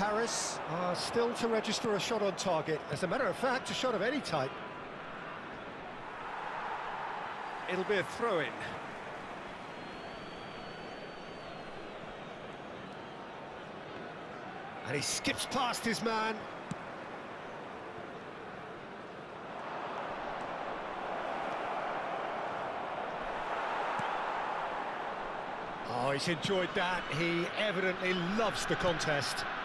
Paris. Still to register a shot on target. As a matter of fact, a shot of any type. It'll be a throw-in. And he skips past his man. Oh, he's enjoyed that. He evidently loves the contest.